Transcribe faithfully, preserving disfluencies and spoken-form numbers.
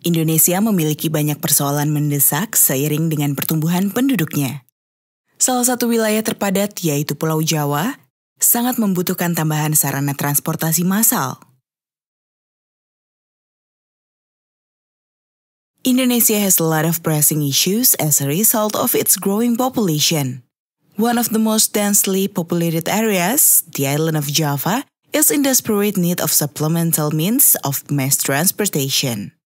Indonesia memiliki banyak persoalan mendesak seiring dengan pertumbuhan penduduknya. Salah satu wilayah terpadat, yaitu Pulau Jawa, sangat membutuhkan tambahan sarana transportasi massal. Indonesia has a lot of pressing issues as a result of its growing population. One of the most densely populated areas, the island of Java, is in desperate need of supplemental means of mass transportation.